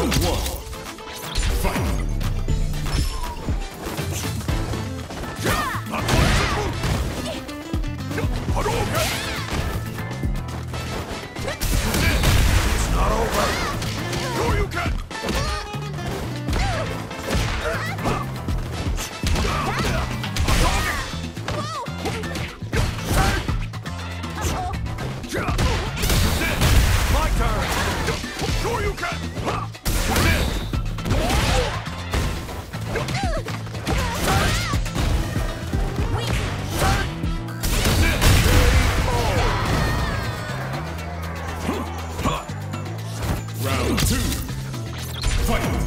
Round one. Fight. It's not over. Sure you can. My turn. Sure you can. Round two. Fight.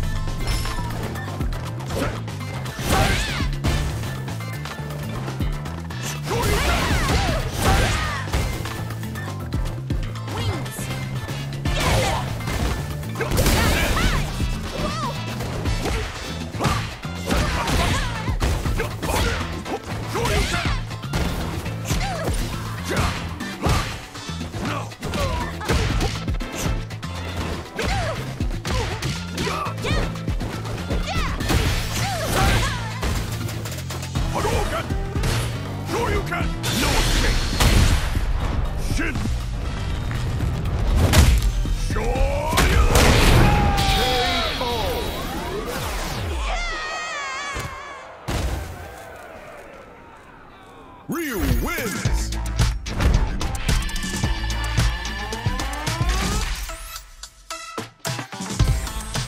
Sure you can! No escape! Shin! Ryu wins!